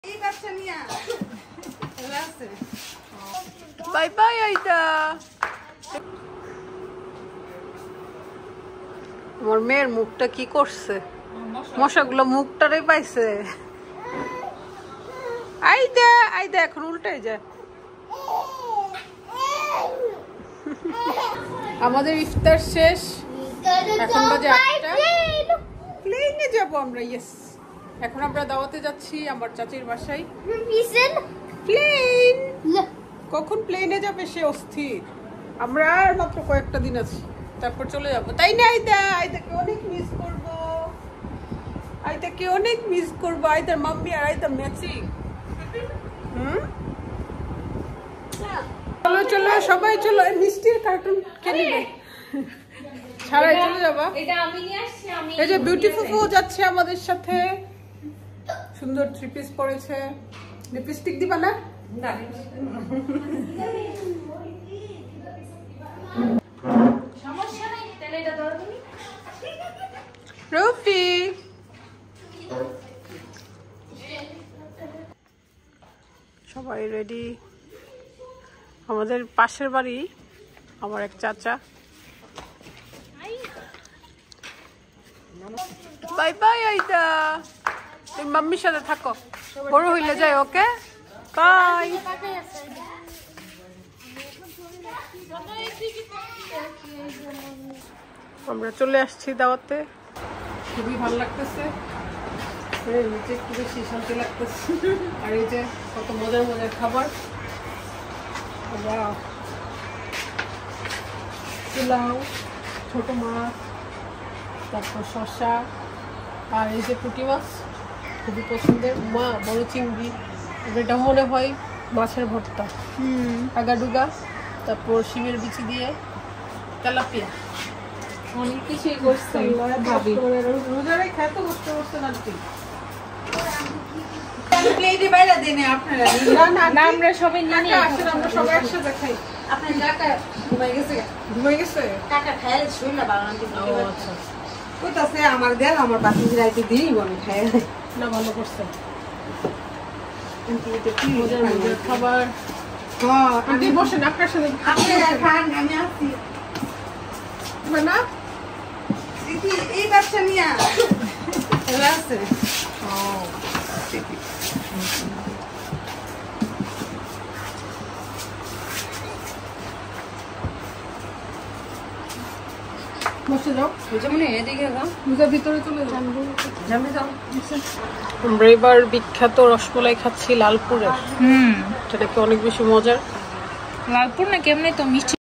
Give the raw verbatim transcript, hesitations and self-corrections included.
Bye bye আইদা। আমার মেয়ের মুখটা কি করছে, মশাগুলো মুখটারে পাইছে। আইদা আইদা এখন উল্টাই যায়। আমাদের ইফতার শেষ, এখন বাজে আটটা। প্লেনে যাবো আমরা। ইয়েস, এখন আমরা দাওয়াতে যাচ্ছি আমার চাচির বাসায়। প্লেন কখন প্লেনে যাবে সে অস্থির। আমরা আর মাত্র কয়েকটা দিন আছি, তারপর চলে যাবো, তাই না? আইদা আইদাকে অনেক মিস করবো, আইদাকে অনেক মিস করবো। আইদার মাম্মি আর আইদা ম্যাচিং। হুম, চলো চলো সবাই চলো। মিষ্টির কার্টুন কে নিবে? ছাড়াই চলে যাবা। এই যে বিউটিফুল যাচ্ছে আমাদের সাথে, সুন্দর থ্রি পিস পরেছে। লিপস্টিক দিবা না? রফি সবাই রেডি। আমাদের পাশের বাড়ি আমার এক চাচা। বাই বাই আইদা, তুমি মাম্মির সাথে থাকো, বড় হইলে যাই। Okay bye. আমরা চলে আসছি দাওয়াতে, খুবই ভালো লাগতেছে। নিচে একটু বেশি শান্তি লাগতেছে। আর এই যে কত মজার মজার খাবার, পোলাও, ছোট মাছ, তারপর শসা, আর এই যে পুঁটি মাছ খুবই পছন্দের। মা বড় চিংড়ি, এটা মনে হয় মাছের ভর্তা, আগাডুগা, তারপর শিমের বিচি দিয়ে তেলাপিয়া, অনেক কিছুই করছে ভাবি। রোজারে খেতে করতে করতে না প্লেটে বাইরে দেনে আপনারা। না না, আমরা সবাই নিয়ে আসলে আমরা সবাই একসাথে খাই। আপনার কাকা ঘুমাই গেছে, ঘুমাই গেছে কাকা খাইলে শুই না বাবা। আচ্ছা কইতাছে আমার দেন, আমার বাকি রাইতে দিই আমি খাই না। ভালো করছে, কিন্তু এটা কি মজার মজার খাবার। হ্যাঁ আপনি বসেন, আপনার সাথে আপনি খান, আমি আসি না। এই বাচ্চা নিয়ে আছে। ও বসে যাও, এদিকে যাও, ভিতরে চলে যাও। আমরা এবার বিখ্যাত রসমালাই খাচ্ছি লালপুরের। হুম, সেটা কি অনেক বেশি মজার। লালপুর না কেমনে তো মিষ্টি।